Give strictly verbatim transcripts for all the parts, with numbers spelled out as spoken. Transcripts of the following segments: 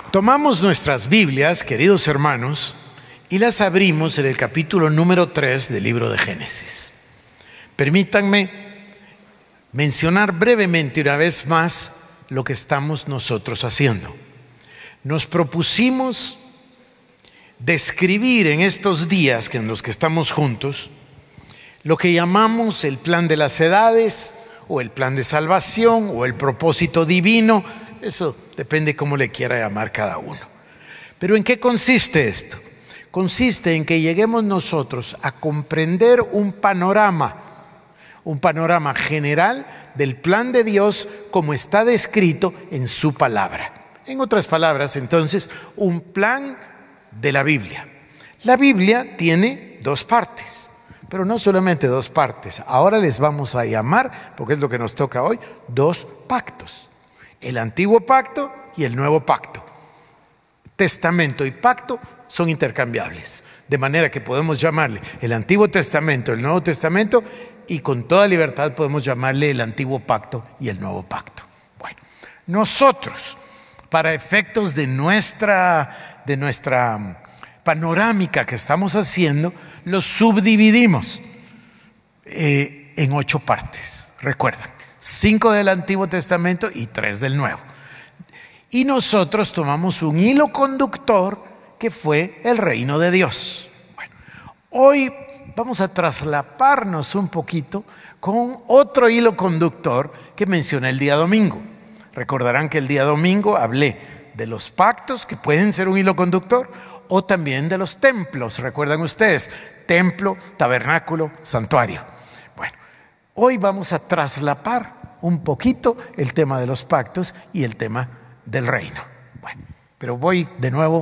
Tomamos nuestras Biblias, queridos hermanos, y las abrimos en el capítulo número tres del libro de Génesis. Permítanme mencionar brevemente una vez más lo que estamos nosotros haciendo. Nos propusimos describir en estos días que en los que estamos juntos lo que llamamos el plan de las edades, o el plan de salvación, o el propósito divino. Eso depende cómo le quiera llamar cada uno. Pero ¿en qué consiste esto? Consiste en que lleguemos nosotros a comprender un panorama, un panorama general del plan de Dios como está descrito en su palabra. En otras palabras, entonces, un plan de la Biblia. La Biblia tiene dos partes, pero no solamente dos partes. Ahora les vamos a llamar, porque es lo que nos toca hoy, dos pactos. El antiguo pacto y el nuevo pacto. Testamento y pacto son intercambiables, de manera que podemos llamarle el Antiguo Testamento, el Nuevo Testamento, y con toda libertad podemos llamarle el Antiguo Pacto y el Nuevo Pacto. Bueno, nosotros, para efectos de nuestra, de nuestra panorámica que estamos haciendo, los subdividimos eh, en ocho partes. Recuerdan, cinco del Antiguo Testamento y tres del Nuevo. Y nosotros tomamos un hilo conductor que fue el reino de Dios. Bueno, hoy vamos a traslaparnos un poquito con otro hilo conductor que mencioné el día domingo. Recordarán que el día domingo hablé de los pactos, que pueden ser un hilo conductor, o también de los templos. ¿Recuerdan ustedes? Templo, tabernáculo, santuario. Bueno, hoy vamos a traslapar un poquito el tema de los pactos y el tema del reino. Bueno, pero voy de nuevo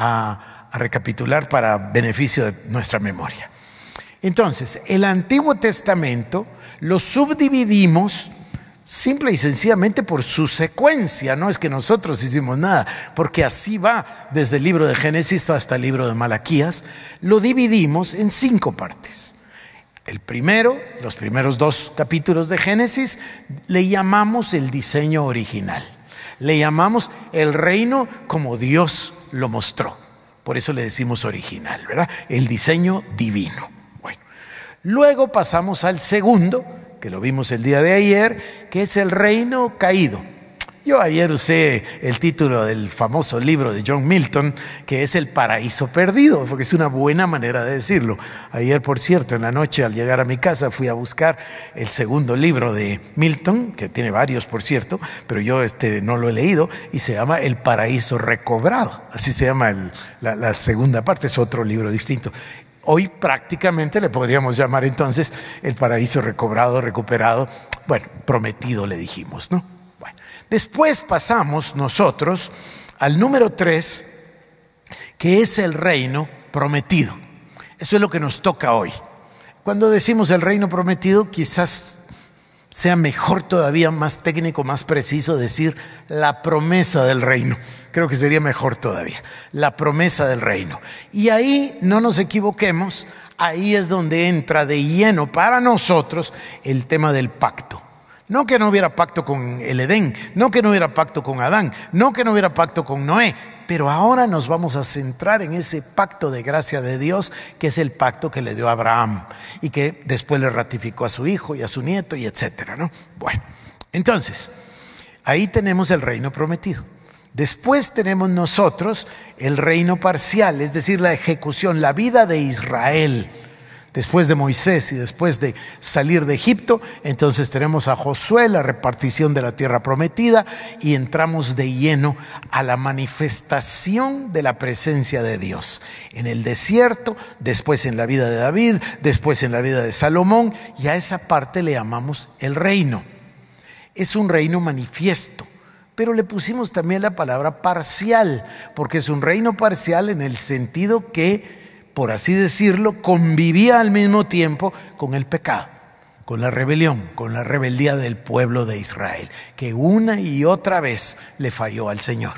a, a recapitular para beneficio de nuestra memoria. Entonces, el Antiguo Testamento lo subdividimos simple y sencillamente por su secuencia. No es que nosotros hicimos nada, porque así va desde el libro de Génesis hasta el libro de Malaquías. Lo dividimos en cinco partes. El primero, los primeros dos capítulos de Génesis, le llamamos el diseño original. Le llamamos el reino como Dios lo mostró. Por eso le decimos original, ¿verdad? El diseño divino. Bueno, luego pasamos al segundo, que lo vimos el día de ayer, que es el reino caído. Yo ayer usé el título del famoso libro de John Milton, que es El paraíso perdido, porque es una buena manera de decirlo. Ayer, por cierto, en la noche al llegar a mi casa fui a buscar el segundo libro de Milton, que tiene varios, por cierto, pero yo este no lo he leído, y se llama El paraíso recobrado. Así se llama el, la, la segunda parte, es otro libro distinto. Hoy prácticamente le podríamos llamar entonces el paraíso recobrado, recuperado, bueno, prometido le dijimos, ¿no? Bueno, después pasamos nosotros al número tres, que es el reino prometido. Eso es lo que nos toca hoy. Cuando decimos el reino prometido, quizás sea mejor todavía, más técnico, más preciso decir la promesa del reino. Creo que sería mejor todavía, la promesa del reino. Y ahí no nos equivoquemos, ahí es donde entra de lleno para nosotros el tema del pacto. No que no hubiera pacto con el Edén, no que no hubiera pacto con Adán, no que no hubiera pacto con Noé, pero ahora nos vamos a centrar en ese pacto de gracia de Dios, que es el pacto que le dio a Abraham y que después le ratificó a su hijo y a su nieto y etcétera, ¿no? Bueno, entonces, ahí tenemos el reino prometido. Después tenemos nosotros el reino parcial, es decir, la ejecución, la vida de Israel. Después de Moisés y después de salir de Egipto, entonces tenemos a Josué, la repartición de la tierra prometida, y entramos de lleno a la manifestación de la presencia de Dios en el desierto, después en la vida de David, después en la vida de Salomón, y a esa parte le llamamos el reino. Es un reino manifiesto, pero le pusimos también la palabra parcial, porque es un reino parcial en el sentido que, por así decirlo, convivía al mismo tiempo con el pecado, con la rebelión, con la rebeldía del pueblo de Israel, que una y otra vez le falló al Señor.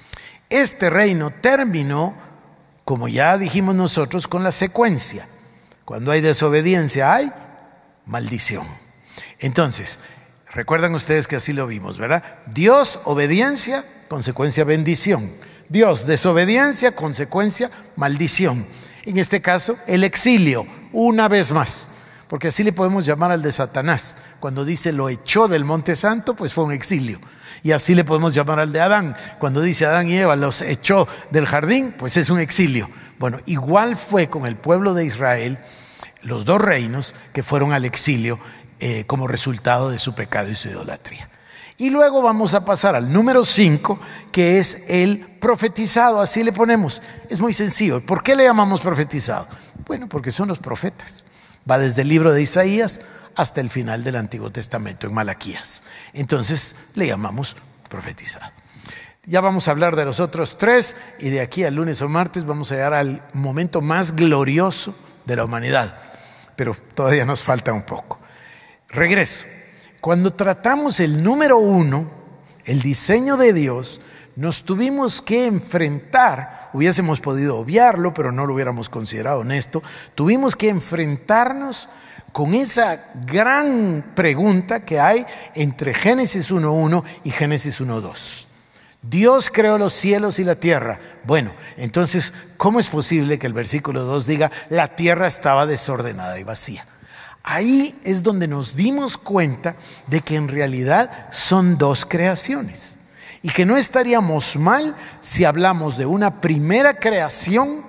Este reino terminó, como ya dijimos nosotros, con la secuencia. Cuando hay desobediencia hay maldición. Entonces, recuerdan ustedes que así lo vimos, ¿verdad? Dios, obediencia, consecuencia, bendición. Dios, desobediencia, consecuencia, maldición. En este caso, el exilio, una vez más. Porque así le podemos llamar al de Satanás. Cuando dice lo echó del monte santo, pues fue un exilio. Y así le podemos llamar al de Adán. Cuando dice Adán y Eva los echó del jardín, pues es un exilio. Bueno, igual fue con el pueblo de Israel, los dos reinos que fueron al exilio eh, como resultado de su pecado y su idolatría. Y luego vamos a pasar al número cinco, que es el profetizado, así le ponemos. Es muy sencillo. ¿Por qué le llamamos profetizado? Bueno, porque son los profetas. Va desde el libro de Isaías hasta el final del Antiguo Testamento, en Malaquías. Entonces le llamamos profetizado. Ya vamos a hablar de los otros tres y de aquí al lunes o martes vamos a llegar al momento más glorioso de la humanidad. Pero todavía nos falta un poco. Regreso. Cuando tratamos el número uno, el diseño de Dios, nos tuvimos que enfrentar, hubiésemos podido obviarlo, pero no lo hubiéramos considerado honesto, tuvimos que enfrentarnos con esa gran pregunta que hay entre Génesis uno uno y Génesis uno dos. Dios creó los cielos y la tierra. Bueno, entonces, ¿cómo es posible que el versículo dos diga la tierra estaba desordenada y vacía? Ahí es donde nos dimos cuenta de que en realidad son dos creaciones y que no estaríamos mal si hablamos de una primera creación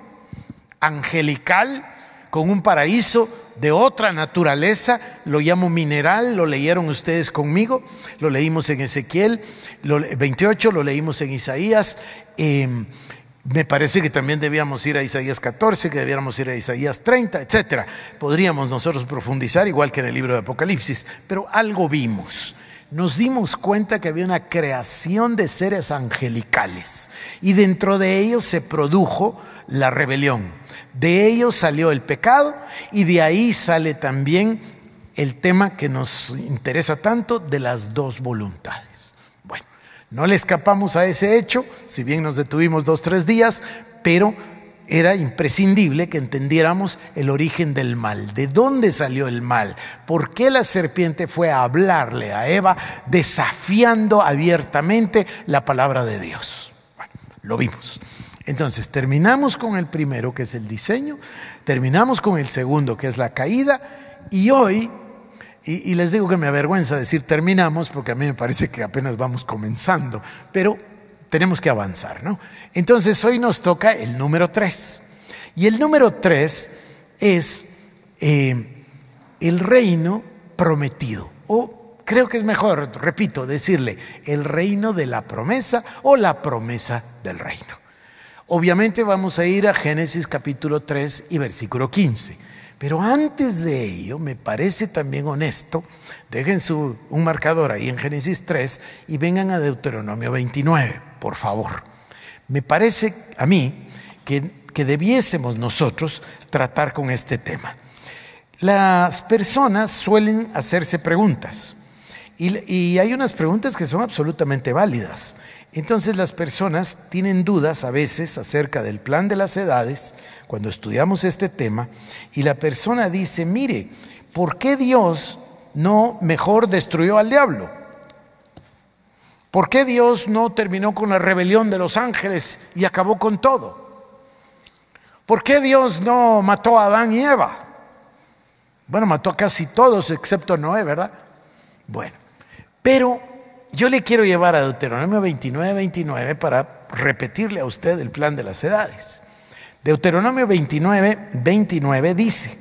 angelical con un paraíso de otra naturaleza, lo llamo mineral, lo leyeron ustedes conmigo, lo leímos en Ezequiel veintiocho, lo leímos en Isaías. eh, Me parece que también debíamos ir a Isaías catorce, que debiéramos ir a Isaías treinta, etcétera. Podríamos nosotros profundizar igual que en el libro de Apocalipsis, pero algo vimos. Nos dimos cuenta que había una creación de seres angelicales y dentro de ellos se produjo la rebelión. De ellos salió el pecado y de ahí sale también el tema que nos interesa tanto de las dos voluntades. Bueno. No le escapamos a ese hecho, si bien nos detuvimos dos, tres días, pero era imprescindible que entendiéramos el origen del mal. ¿De dónde salió el mal? ¿Por qué la serpiente fue a hablarle a Eva desafiando abiertamente la palabra de Dios? Bueno, lo vimos. Entonces, terminamos con el primero, que es el diseño, terminamos con el segundo, que es la caída, y hoy... Y, y les digo que me avergüenza decir terminamos porque a mí me parece que apenas vamos comenzando, pero tenemos que avanzar, ¿no? Entonces hoy nos toca el número tres. Y el número tres es eh, el reino prometido. O creo que es mejor, repito, decirle el reino de la promesa o la promesa del reino. Obviamente vamos a ir a Génesis capítulo tres y versículo quince. Pero antes de ello, me parece también honesto, dejen su, un marcador ahí en Génesis tres y vengan a Deuteronomio veintinueve, por favor. Me parece a mí que, que debiésemos nosotros tratar con este tema. Las personas suelen hacerse preguntas y, y hay unas preguntas que son absolutamente válidas. Entonces las personas tienen dudas a veces acerca del plan de las edades cuando estudiamos este tema y la persona dice, mire, ¿por qué Dios no mejor destruyó al diablo? ¿Por qué Dios no terminó con la rebelión de los ángeles y acabó con todo? ¿Por qué Dios no mató a Adán y Eva? Bueno, mató a casi todos excepto a Noé, ¿verdad? Bueno, pero yo le quiero llevar a Deuteronomio veintinueve, veintinueve para repetirle a usted el plan de las edades. Deuteronomio veintinueve, veintinueve dice,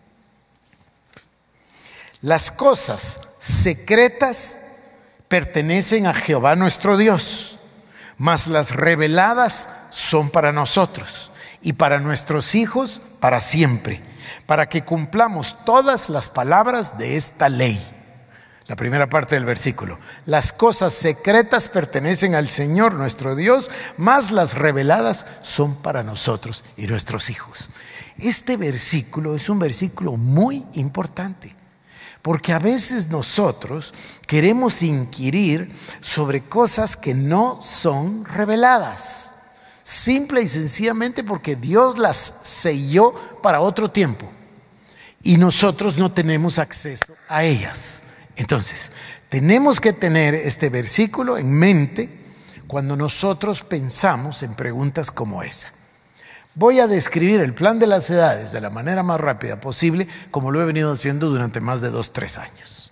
las cosas secretas pertenecen a Jehová nuestro Dios, mas las reveladas son para nosotros y para nuestros hijos para siempre, para que cumplamos todas las palabras de esta ley. La primera parte del versículo. Las cosas secretas pertenecen al Señor nuestro Dios, mas las reveladas son para nosotros y nuestros hijos. Este versículo es un versículo muy importante, porque a veces nosotros queremos inquirir sobre cosas que no son reveladas, simple y sencillamente porque Dios las selló para otro tiempo y nosotros no tenemos acceso a ellas. Entonces, tenemos que tener este versículo en mente cuando nosotros pensamos en preguntas como esa. Voy a describir el plan de las edades de la manera más rápida posible, como lo he venido haciendo durante más de dos, tres años.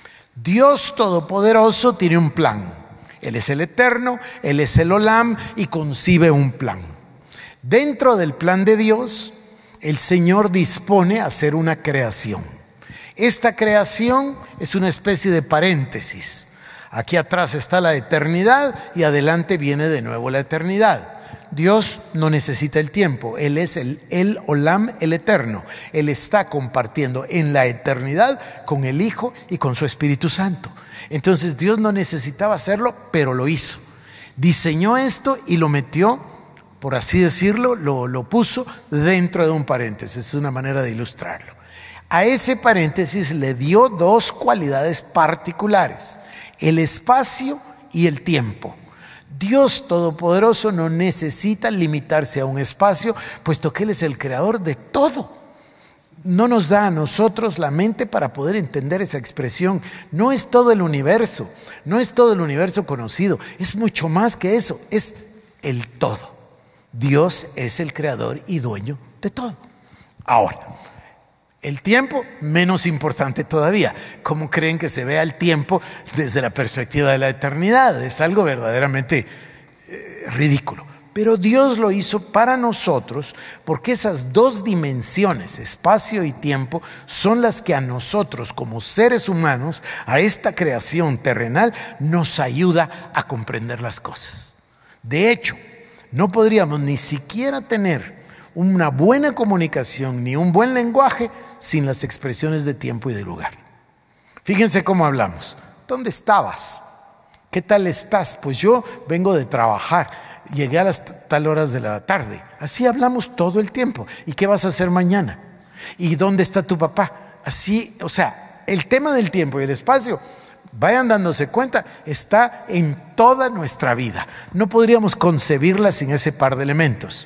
Dios Todopoderoso tiene un plan. Él es el Eterno, Él es el Olam y concibe un plan. Dentro del plan de Dios, el Señor dispone a hacer una creación. Esta creación es una especie de paréntesis. Aquí atrás está la eternidad y adelante viene de nuevo la eternidad. Dios no necesita el tiempo, Él es el, el Olam, el Eterno. Él está compartiendo en la eternidad con el Hijo y con su Espíritu Santo. Entonces Dios no necesitaba hacerlo, pero lo hizo. Diseñó esto y lo metió, por así decirlo, lo, lo puso dentro de un paréntesis. Es una manera de ilustrarlo. A ese paréntesis le dio dos cualidades particulares: el espacio y el tiempo. Dios Todopoderoso no necesita limitarse a un espacio, puesto que Él es el creador de todo. No nos da a nosotros la mente para poder entender esa expresión. No es todo el universo, no es todo el universo conocido, es mucho más que eso, es el todo. Dios es el creador y dueño de todo. Ahora, el tiempo, menos importante todavía. ¿Cómo creen que se vea el tiempo desde la perspectiva de la eternidad? Es algo verdaderamente eh, ridículo. Pero Dios lo hizo para nosotros, porque esas dos dimensiones, espacio y tiempo, son las que a nosotros como seres humanos, a esta creación terrenal, nos ayuda a comprender las cosas. De hecho, no podríamos ni siquiera tener una buena comunicación ni un buen lenguaje sin las expresiones de tiempo y de lugar. Fíjense cómo hablamos. ¿Dónde estabas? ¿Qué tal estás? Pues yo vengo de trabajar, llegué a las tal horas de la tarde. Así hablamos todo el tiempo. ¿Y qué vas a hacer mañana? ¿Y dónde está tu papá? Así, o sea, el tema del tiempo y el espacio, vayan dándose cuenta, está en toda nuestra vida. No podríamos concebirla sin ese par de elementos.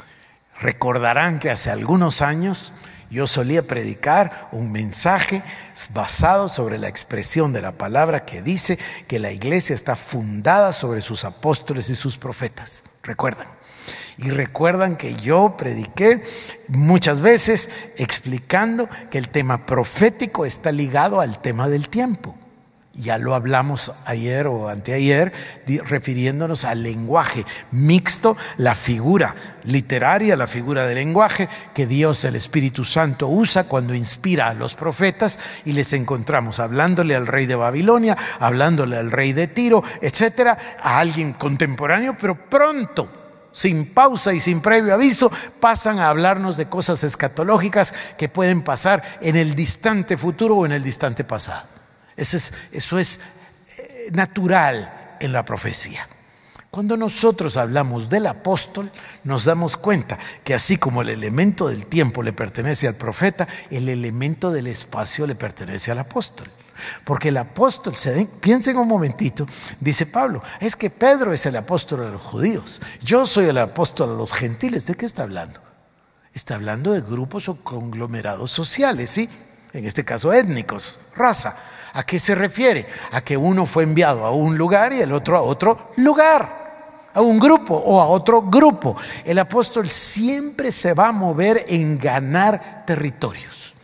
Recordarán que hace algunos años yo solía predicar un mensaje basado sobre la expresión de la palabra que dice que la iglesia está fundada sobre sus apóstoles y sus profetas. ¿Recuerdan? Y recuerdan que yo prediqué muchas veces explicando que el tema profético está ligado al tema del tiempo. Ya lo hablamos ayer o anteayer, refiriéndonos al lenguaje mixto, la figura literaria, la figura del lenguaje que Dios, el Espíritu Santo, usa cuando inspira a los profetas, y les encontramos hablándole al rey de Babilonia, hablándole al rey de Tiro, etcétera, a alguien contemporáneo, pero pronto, sin pausa y sin previo aviso, pasan a hablarnos de cosas escatológicas que pueden pasar en el distante futuro o en el distante pasado. Eso es, eso es eh, natural en la profecía. Cuando nosotros hablamos del apóstol, nos damos cuenta que así como el elemento del tiempo le pertenece al profeta, el elemento del espacio le pertenece al apóstol. Porque el apóstol, se den, piensen un momentito, dice Pablo, es que Pedro es el apóstol de los judíos, yo soy el apóstol de los gentiles. ¿De qué está hablando? Está hablando de grupos o conglomerados sociales, ¿sí? En este caso étnicos, raza. ¿A qué se refiere? A que uno fue enviado a un lugar y el otro a otro lugar, a un grupo o a otro grupo. El apóstol siempre se va a mover en ganar territorios.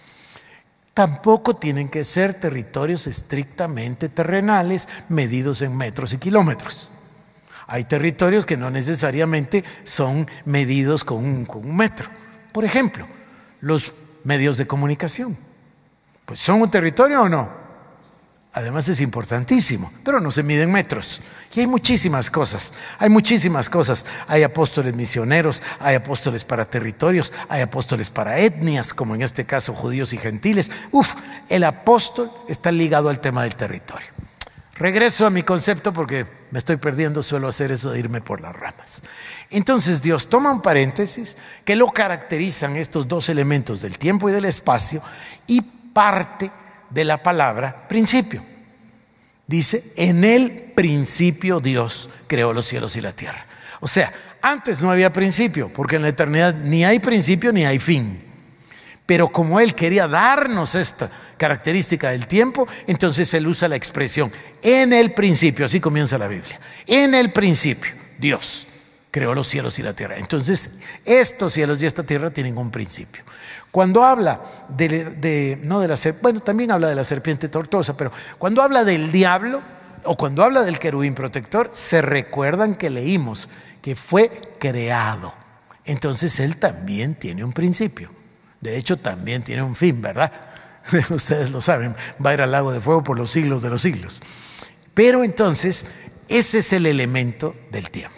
Tampoco tienen que ser territorios estrictamente terrenales, medidos en metros y kilómetros. Hay territorios que no necesariamente son medidos con un, con un metro. Por ejemplo, los medios de comunicación. Pues ¿son un territorio o no? Además es importantísimo, pero no se miden metros. Y hay muchísimas cosas, hay muchísimas cosas. Hay apóstoles misioneros, hay apóstoles para territorios, hay apóstoles para etnias, como en este caso judíos y gentiles. Uf, el apóstol está ligado al tema del territorio. Regreso a mi concepto porque me estoy perdiendo, suelo hacer eso de irme por las ramas. Entonces Dios toma un paréntesis que lo caracterizan estos dos elementos del tiempo y del espacio y parte de la palabra principio. Dice, en el principio Dios creó los cielos y la tierra. O sea, antes no había principio, porque en la eternidad ni hay principio ni hay fin. Pero como Él quería darnos esta característica del tiempo, entonces él usa la expresión en el principio, así comienza la Biblia. En el principio, Dios creó los cielos y la tierra. Entonces, estos cielos y esta tierra tienen un principio. Cuando habla de, de no de la serpiente, bueno, también habla de la serpiente tortuosa, pero cuando habla del diablo o cuando habla del querubín protector, se recuerdan que leímos que fue creado. Entonces él también tiene un principio. De hecho, también tiene un fin, ¿verdad? Ustedes lo saben, va a ir al lago de fuego por los siglos de los siglos. Pero entonces, ese es el elemento del tiempo.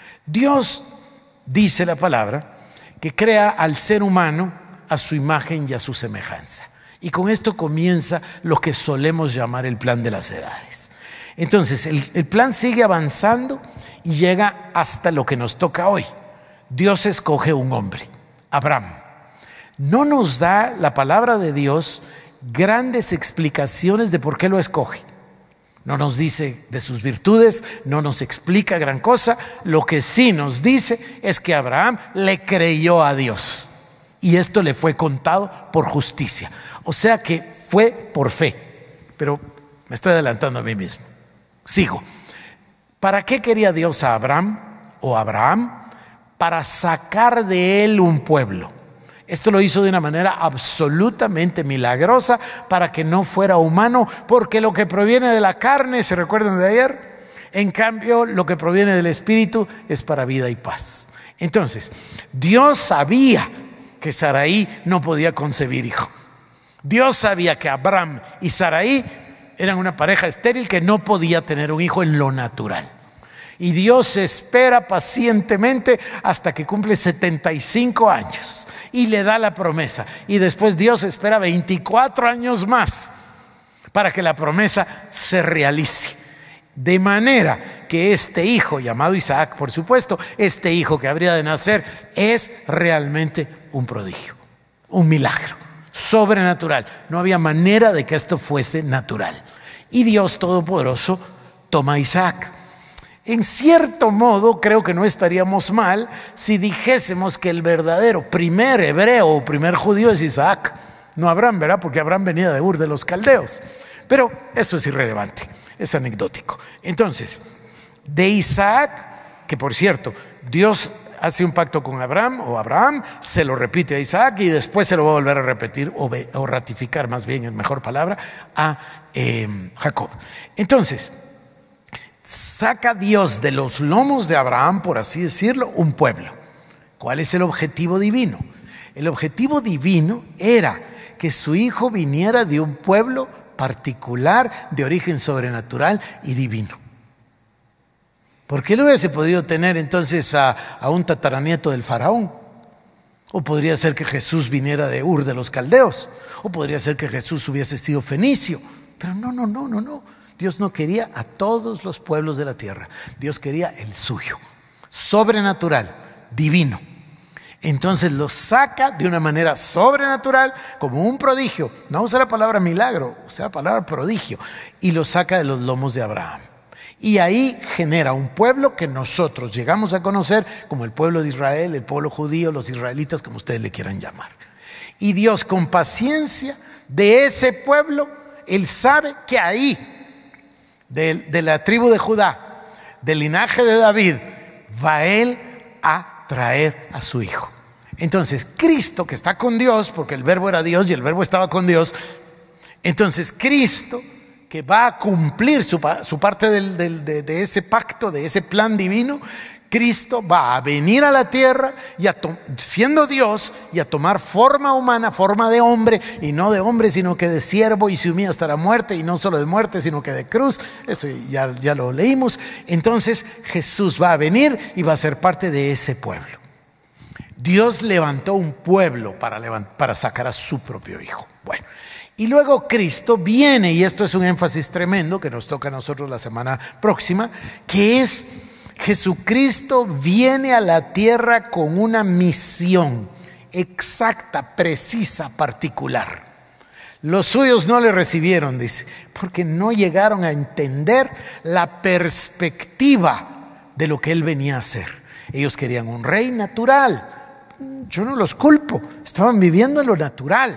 Dios, dice la palabra, que crea al ser humano a su imagen y a su semejanza. Y con esto comienza lo que solemos llamar el plan de las edades. Entonces, el, el plan sigue avanzando y llega hasta lo que nos toca hoy. Dios escoge un hombre, Abraham. No nos da la palabra de Dios grandes explicaciones de por qué lo escoge. No nos dice de sus virtudes, no nos explica gran cosa. Lo que sí nos dice es que Abraham le creyó a Dios y esto le fue contado por justicia. O sea que fue por fe. Pero me estoy adelantando a mí mismo. Sigo. ¿Para qué quería Dios a Abraham o Abraham? Para sacar de él un pueblo. Esto lo hizo de una manera absolutamente milagrosa para que no fuera humano, porque lo que proviene de la carne, ¿se recuerdan de ayer? En cambio, lo que proviene del Espíritu es para vida y paz. Entonces, Dios sabía que Sarai no podía concebir hijo. Dios sabía que Abraham y Sarai eran una pareja estéril que no podía tener un hijo en lo natural. Y Dios espera pacientemente hasta que cumple setenta y cinco años y le da la promesa. Y después Dios espera veinticuatro años más para que la promesa se realice. De manera que este hijo, llamado Isaac, por supuesto, este hijo que habría de nacer, es realmente un prodigio, un milagro sobrenatural. No había manera de que esto fuese natural. Y Dios Todopoderoso toma a Isaac. En cierto modo, creo que no estaríamos mal si dijésemos que el verdadero primer hebreo o primer judío es Isaac, no Abraham, ¿verdad? Porque Abraham venía de Ur de los Caldeos. Pero eso es irrelevante, es anecdótico. Entonces, de Isaac, que por cierto, Dios hace un pacto con Abraham o Abraham, se lo repite a Isaac y después se lo va a volver a repetir o, ve, o ratificar, más bien en mejor palabra, a eh, Jacob. Entonces, saca Dios de los lomos de Abraham, por así decirlo, un pueblo. ¿Cuál es el objetivo divino? El objetivo divino era que su hijo viniera de un pueblo particular, de origen sobrenatural y divino. ¿Por qué no hubiese podido tener entonces a, a un tataranieto del faraón? O podría ser que Jesús viniera de Ur de los Caldeos. O podría ser que Jesús hubiese sido fenicio. Pero no, no, no, no, no. Dios no quería a todos los pueblos de la tierra. Dios quería el suyo, sobrenatural, divino. Entonces lo saca de una manera sobrenatural, como un prodigio. No usa la palabra milagro, usa la palabra prodigio. Y lo saca de los lomos de Abraham. Y ahí genera un pueblo que nosotros llegamos a conocer como el pueblo de Israel, el pueblo judío, los israelitas, como ustedes le quieran llamar. Y Dios, con paciencia de ese pueblo, Él sabe que ahí, De, de la tribu de Judá, del linaje de David, va Él a traer a su hijo. Entonces Cristo, que está con Dios, porque el verbo era Dios y el verbo estaba con Dios, entonces Cristo, que va a cumplir su, su parte del, del, de, de ese pacto, de ese plan divino, Cristo va a venir a la tierra y a to- siendo Dios y a tomar forma humana, forma de hombre, y no de hombre sino que de siervo, y se humilla hasta la muerte, y no solo de muerte sino que de cruz. Eso ya, ya lo leímos. Entonces Jesús va a venir y va a ser parte de ese pueblo. Dios levantó un pueblo para, levant- para sacar a su propio hijo. Bueno, y luego Cristo viene, y esto es un énfasis tremendo que nos toca a nosotros la semana próxima, que es Jesucristo viene a la tierra con una misión exacta, precisa, particular. Los suyos no le recibieron, dice, porque no llegaron a entender la perspectiva de lo que él venía a hacer. Ellos querían un rey natural. Yo no los culpo, estaban viviendo en lo natural.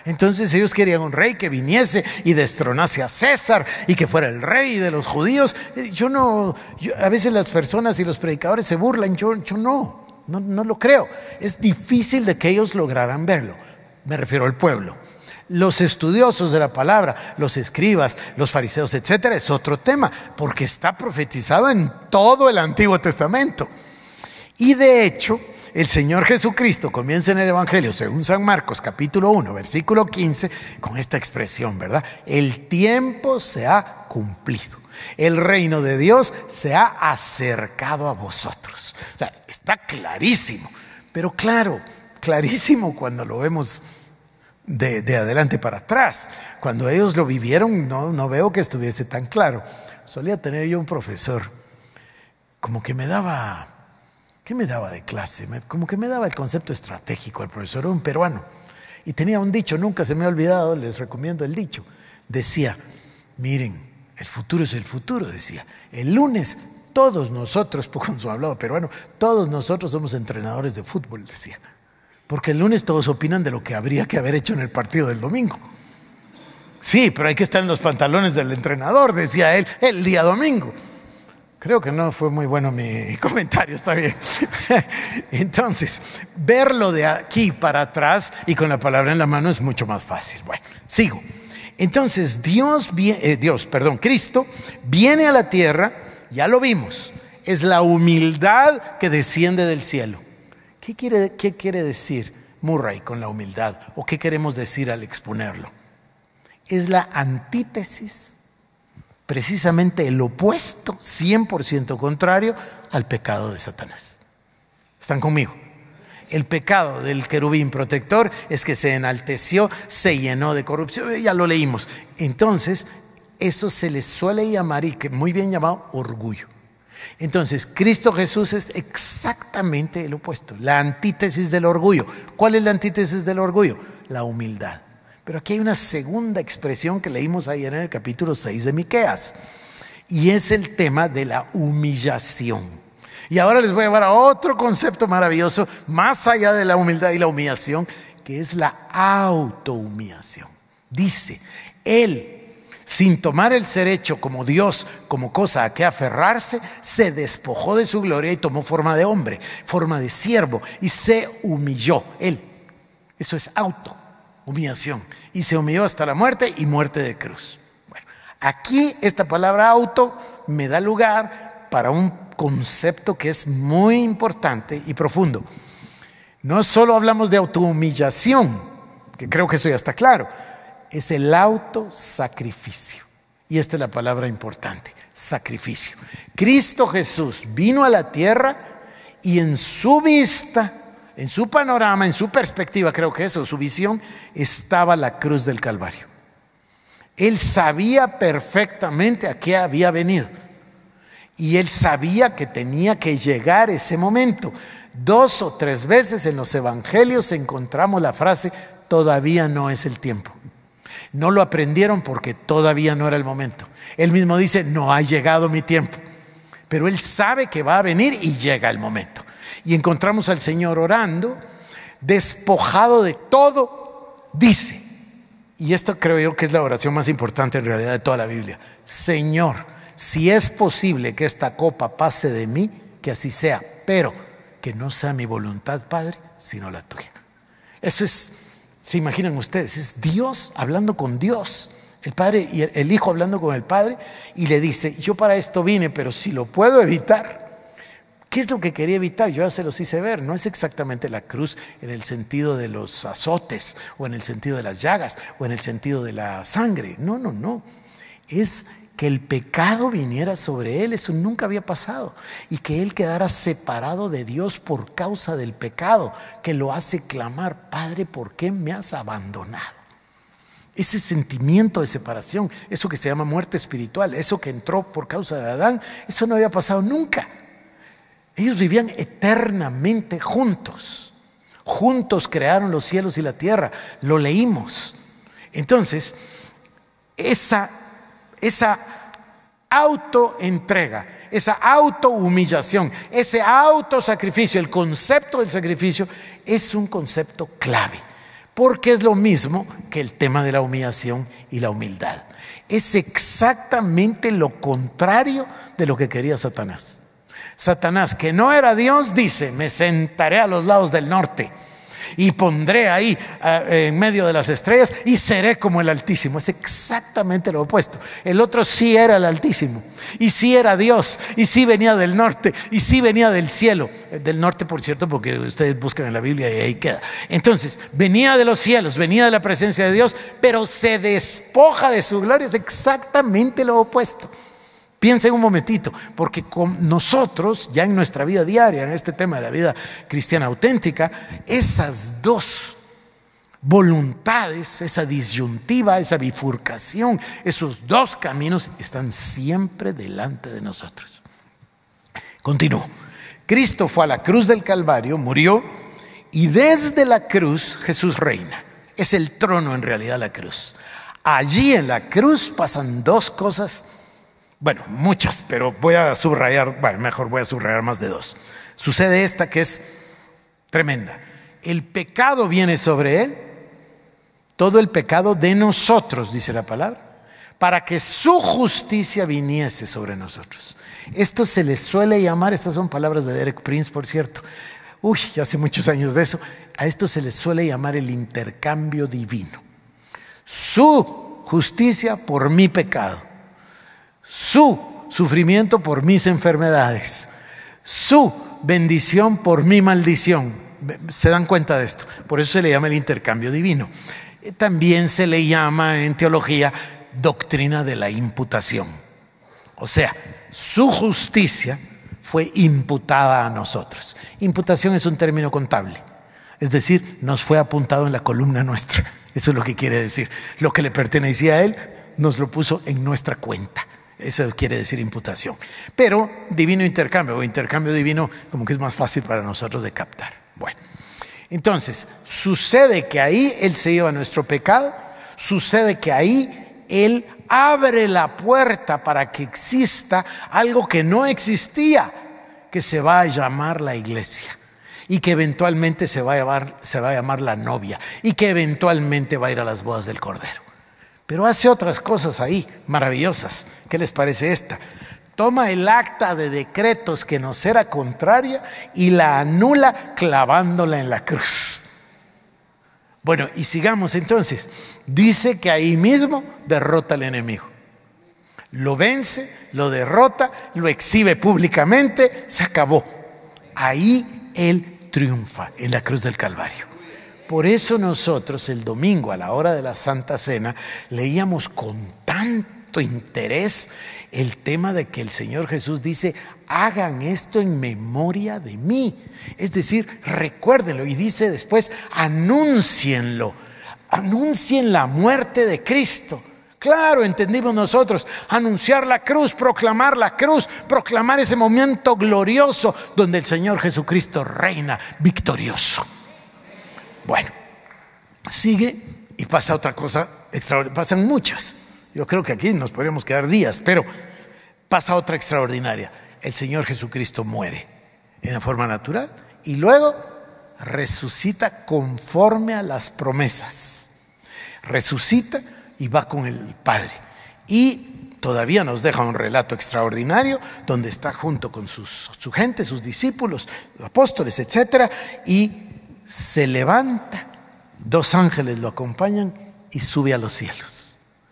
Entonces ellos querían un rey que viniese y destronase a César y que fuera el rey de los judíos. Yo no, yo, a veces las personas y los predicadores se burlan, yo, yo no, no, no lo creo. Es difícil de que ellos lograran verlo. Me refiero al pueblo. Los estudiosos de la palabra, los escribas, los fariseos, etcétera, es otro tema, porque está profetizado en todo el Antiguo Testamento. Y de hecho, el Señor Jesucristo comienza en el Evangelio, según San Marcos, capítulo uno, versículo quince, con esta expresión, ¿verdad? El tiempo se ha cumplido. El reino de Dios se ha acercado a vosotros. O sea, está clarísimo. Pero claro, clarísimo cuando lo vemos de, de adelante para atrás. Cuando ellos lo vivieron, no, no veo que estuviese tan claro. Solía tener yo un profesor, como que me daba... ¿Qué me daba de clase? Como que me daba el concepto estratégico. El profesor era un peruano y tenía un dicho, nunca se me ha olvidado, les recomiendo el dicho. Decía, miren, el futuro es el futuro, decía. El lunes todos nosotros, con su hablado peruano, todos nosotros somos entrenadores de fútbol, decía. Porque el lunes todos opinan de lo que habría que haber hecho en el partido del domingo. Sí, pero hay que estar en los pantalones del entrenador, decía él, el día domingo. Creo que no fue muy bueno mi comentario, está bien. Entonces, verlo de aquí para atrás y con la palabra en la mano es mucho más fácil. Bueno, sigo. Entonces, Dios, eh, Dios, perdón, Cristo viene a la tierra, ya lo vimos, es la humildad que desciende del cielo. ¿Qué quiere, qué quiere decir Murray con la humildad? ¿O qué queremos decir al exponerlo? Es la antítesis, precisamente el opuesto, cien por ciento contrario al pecado de Satanás. ¿Están conmigo? El pecado del querubín protector es que se enalteció, se llenó de corrupción, ya lo leímos. Entonces, eso se le suele llamar, y que muy bien llamado, orgullo. Entonces, Cristo Jesús es exactamente el opuesto, la antítesis del orgullo. ¿Cuál es la antítesis del orgullo? La humildad. Pero aquí hay una segunda expresión que leímos ayer en el capítulo seis de Miqueas, y es el tema de la humillación. Y ahora les voy a llevar a otro concepto maravilloso, más allá de la humildad y la humillación, que es la autohumillación. Dice, Él, sin tomar el ser hecho como Dios, como cosa a que aferrarse, se despojó de su gloria y tomó forma de hombre, forma de siervo, y se humilló. Él, eso es auto. Humillación. Y se humilló hasta la muerte y muerte de cruz. Bueno, aquí esta palabra auto me da lugar para un concepto que es muy importante y profundo. No solo hablamos de autohumillación, que creo que eso ya está claro, es el autosacrificio. Y esta es la palabra importante, sacrificio. Cristo Jesús vino a la tierra y en su vista, en su panorama, en su perspectiva, creo que eso, su visión, estaba la cruz del Calvario. Él sabía perfectamente a qué había venido. Y él sabía que tenía que llegar ese momento. Dos o tres veces en los evangelios encontramos la frase, todavía no es el tiempo. No lo aprendieron porque todavía no era el momento. Él mismo dice, no ha llegado mi tiempo. Pero él sabe que va a venir y llega el momento. Y encontramos al Señor orando, despojado de todo, dice, y esto creo yo que es la oración más importante en realidad de toda la Biblia: Señor, si es posible que esta copa pase de mí, que así sea, pero que no sea mi voluntad, Padre, sino la tuya. Eso es, se imaginan ustedes, es Dios hablando con Dios, el Padre y el, el Hijo hablando con el Padre, y le dice, yo para esto vine, pero si lo puedo evitar. ¿Qué es lo que quería evitar? Yo ya se los hice ver. No es exactamente la cruz en el sentido de los azotes, o en el sentido de las llagas, o en el sentido de la sangre. No, no, no. Es que el pecado viniera sobre él. Eso nunca había pasado. Y que él quedara separado de Dios por causa del pecado, que lo hace clamar, Padre, ¿por qué me has abandonado? Ese sentimiento de separación, eso que se llama muerte espiritual, eso que entró por causa de Adán, eso no había pasado nunca. Ellos vivían eternamente juntos. Juntos crearon los cielos y la tierra. Lo leímos. Entonces, esa, esa autoentrega, esa autohumillación, ese autosacrificio, el concepto del sacrificio es un concepto clave. porque es lo mismo que el tema de la humillación y la humildad. Es exactamente lo contrario de lo que quería Satanás. Satanás, que no era Dios, dice: me sentaré a los lados del norte y pondré ahí uh, en medio de las estrellas y seré como el Altísimo. Es exactamente lo opuesto. El otro sí era el Altísimo, y sí era Dios, y sí venía del norte, y sí venía del cielo. Del norte, por cierto, porque ustedes buscan en la Biblia y ahí queda. Entonces, venía de los cielos, venía de la presencia de Dios, pero se despoja de su gloria. Es exactamente lo opuesto. Piensen un momentito, porque con nosotros, ya en nuestra vida diaria, en este tema de la vida cristiana auténtica, esas dos voluntades, esa disyuntiva, esa bifurcación, esos dos caminos están siempre delante de nosotros. Continúo. Cristo fue a la cruz del Calvario, murió, y desde la cruz Jesús reina. Es el trono en realidad la cruz. Allí en la cruz pasan dos cosas. Bueno, muchas, pero voy a subrayar, bueno, mejor voy a subrayar más de dos. Sucede esta que es tremenda. El pecado viene sobre él, todo el pecado de nosotros, dice la palabra, para que su justicia viniese sobre nosotros. Esto se le suele llamar, estas son palabras de Derek Prince, por cierto, uy, hace muchos años de eso, a esto se le suele llamar el intercambio divino. Su justicia por mi pecado, su sufrimiento por mis enfermedades, su bendición por mi maldición. ¿Se dan cuenta de esto? Por eso se le llama el intercambio divino. También se le llama en teología doctrina de la imputación. O sea, su justicia fue imputada a nosotros. Imputación es un término contable, es decir, nos fue apuntado en la columna nuestra. Eso es lo que quiere decir. Lo que le pertenecía a él nos lo puso en nuestra cuenta. Eso quiere decir imputación. Pero divino intercambio o intercambio divino como que es más fácil para nosotros de captar. Bueno, entonces sucede que ahí Él se lleva nuestro pecado. Sucede que ahí Él abre la puerta para que exista algo que no existía, que se va a llamar la iglesia, y que eventualmente se va a llamar, se va a llamar la novia, y que eventualmente va a ir a las bodas del Cordero. Pero hace otras cosas ahí maravillosas. ¿Qué les parece esta? Toma el acta de decretos que nos era contraria y la anula clavándola en la cruz. Bueno, y sigamos entonces. Dice que ahí mismo derrota al enemigo. Lo vence, lo derrota, lo exhibe públicamente, se acabó. Ahí Él triunfa en la cruz del Calvario. Por eso nosotros el domingo a la hora de la Santa Cena leíamos con tanto interés el tema de que el Señor Jesús dice: hagan esto en memoria de mí. Es decir, recuérdenlo, y dice después: anúncienlo, anuncien la muerte de Cristo. Claro, entendimos nosotros, anunciar la cruz, proclamar la cruz, proclamar ese momento glorioso donde el Señor Jesucristo reina victorioso. Bueno, sigue y pasa otra cosa extraordinaria. Pasan muchas. Yo creo que aquí nos podríamos quedar días, pero pasa otra extraordinaria. El Señor Jesucristo muere en la forma natural y luego resucita conforme a las promesas. Resucita y va con el Padre. Y todavía nos deja un relato extraordinario donde está junto con sus, su gente, sus discípulos, los apóstoles, etcétera, y se levanta, dos ángeles lo acompañan y sube a los cielos.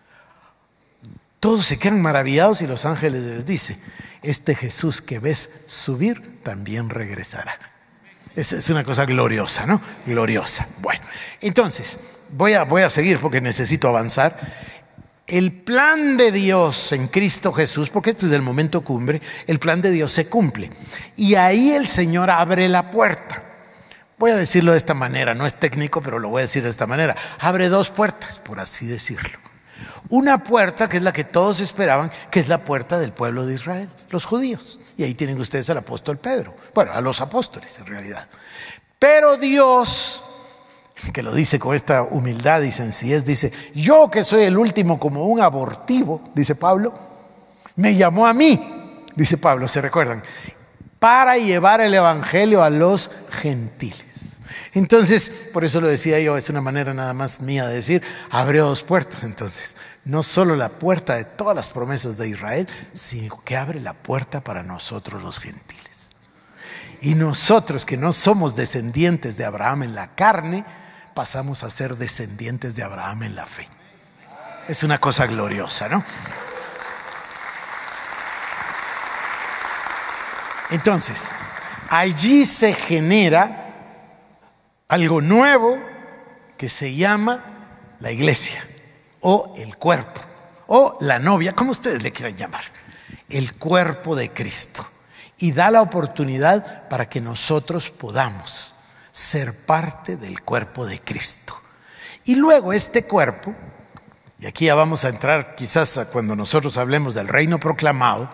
Todos se quedan maravillados y los ángeles les dicen: este Jesús que ves subir también regresará. Es, es una cosa gloriosa, ¿no? Gloriosa. Bueno, entonces voy a, voy a seguir porque necesito avanzar. El plan de Dios en Cristo Jesús, porque este es el momento cumbre, el plan de Dios se cumple. Y ahí el Señor abre la puerta. Voy a decirlo de esta manera, no es técnico, pero lo voy a decir de esta manera. Abre dos puertas, por así decirlo. Una puerta que es la que todos esperaban, que es la puerta del pueblo de Israel, los judíos. Y ahí tienen ustedes al apóstol Pedro. Bueno, a los apóstoles en realidad. Pero Dios, que lo dice con esta humildad y sencillez, dice: yo que soy el último como un abortivo, dice Pablo, me llamó a mí, dice Pablo, ¿se recuerdan? Para llevar el evangelio a los gentiles. Entonces, por eso lo decía yo, es una manera nada más mía de decir, abrió dos puertas. Entonces, no solo la puerta de todas las promesas de Israel, sino que abre la puerta para nosotros los gentiles. Y nosotros que no somos descendientes de Abraham en la carne, pasamos a ser descendientes de Abraham en la fe. Es una cosa gloriosa, ¿no? Entonces, allí se genera algo nuevo que se llama la iglesia o el cuerpo o la novia, como ustedes le quieran llamar, el cuerpo de Cristo, y da la oportunidad para que nosotros podamos ser parte del cuerpo de Cristo. Y luego este cuerpo, y aquí ya vamos a entrar quizás a cuando nosotros hablemos del reino proclamado,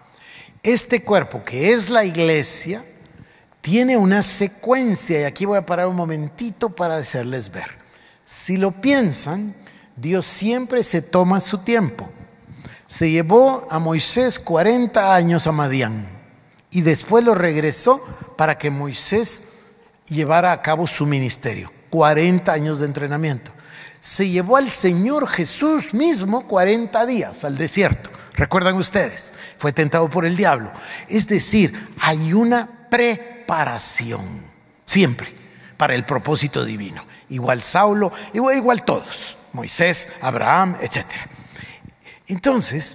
este cuerpo que es la iglesia tiene una secuencia, y aquí voy a parar un momentito para hacerles ver. Si lo piensan, Dios siempre se toma su tiempo. Se llevó a Moisés cuarenta años a Madián y después lo regresó para que Moisés llevara a cabo su ministerio. cuarenta años de entrenamiento. Se llevó al Señor Jesús mismo cuarenta días al desierto. ¿Recuerdan ustedes? Fue tentado por el diablo. Es decir, hay una preparación siempre para el propósito divino. Igual Saulo, igual, igual todos. Moisés, Abraham, etcétera. Entonces,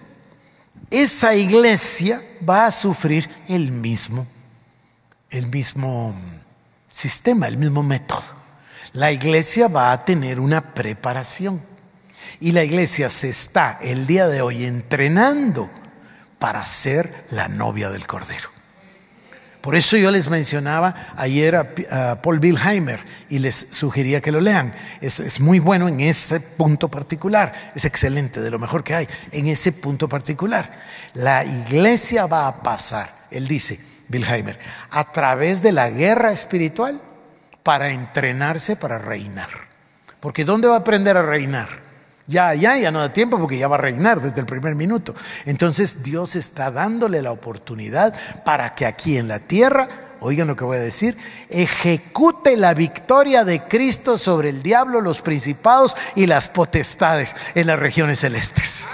esa iglesia va a sufrir el mismo, el mismo sistema, el mismo método. La iglesia va a tener una preparación. Y la iglesia se está el día de hoy entrenando para ser la novia del Cordero. Por eso yo les mencionaba ayer a, a Paul Wilheimer y les sugería que lo lean. Es, es muy bueno en ese punto particular. Es excelente, de lo mejor que hay en ese punto particular. La iglesia va a pasar, él dice, Wilheimer, a través de la guerra espiritual para entrenarse para reinar. Porque ¿dónde va a aprender a reinar? Ya, ya, ya no da tiempo porque ya va a reinar desde el primer minuto. Entonces Dios está dándole la oportunidad para que aquí en la tierra, oigan lo que voy a decir, ejecute la victoria de Cristo sobre el diablo, los principados y las potestades en las regiones celestes.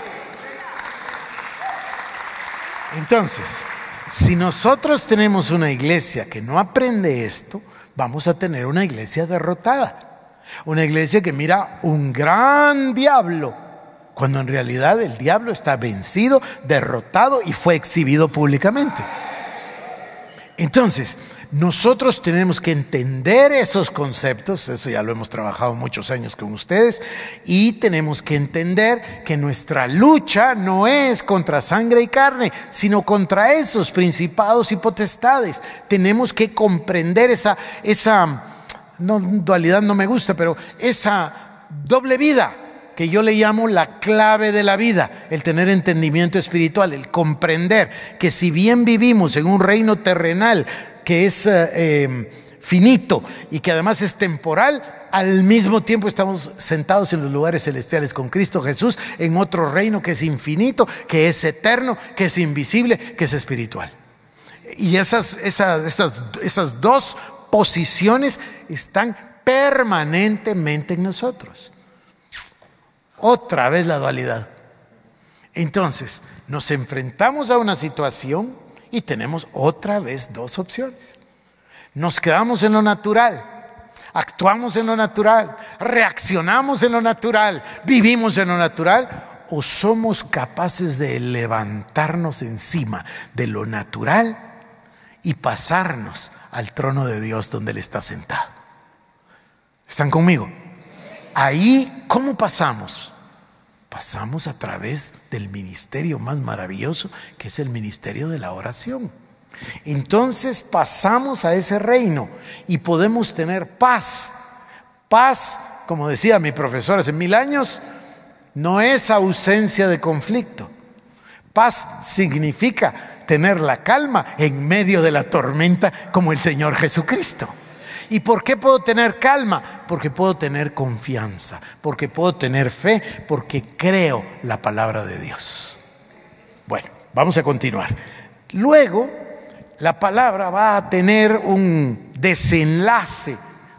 Entonces, si nosotros tenemos una iglesia que no aprende esto, vamos a tener una iglesia derrotada. Una iglesia que mira un gran diablo, cuando en realidad el diablo está vencido, derrotado y fue exhibido públicamente. Entonces, nosotros tenemos que entender esos conceptos, eso ya lo hemos trabajado muchos años con ustedes, y tenemos que entender que nuestra lucha no es contra sangre y carne, sino contra esos principados y potestades. Tenemos que comprender esa... esa No, dualidad no me gusta, pero esa doble vida que yo le llamo la clave de la vida, el tener entendimiento espiritual, el comprender que si bien vivimos en un reino terrenal que es eh, finito y que además es temporal, al mismo tiempo estamos sentados en los lugares celestiales con Cristo Jesús en otro reino que es infinito, que es eterno, que es invisible, que es espiritual. Y esas, esas, esas, esas dos posiciones están permanentemente en nosotros. Otra vez la dualidad. Entonces, nos enfrentamos a una situación y tenemos otra vez dos opciones. Nos quedamos en lo natural, actuamos en lo natural, reaccionamos en lo natural, vivimos en lo natural, o somos capaces de levantarnos encima de lo natural y pasarnos al trono de Dios donde Él está sentado. ¿Están conmigo? Ahí, ¿cómo pasamos? Pasamos a través del ministerio más maravilloso, que es el ministerio de la oración. Entonces pasamos a ese reino y podemos tener paz. Paz, como decía mi profesor hace mil años, no es ausencia de conflicto. Paz significa tener la calma en medio de la tormenta como el Señor Jesucristo. ¿Y por qué puedo tener calma? Porque puedo tener confianza, porque puedo tener fe, porque creo la palabra de Dios. Bueno, vamos a continuar. Luego, la palabra va a tener un desenlace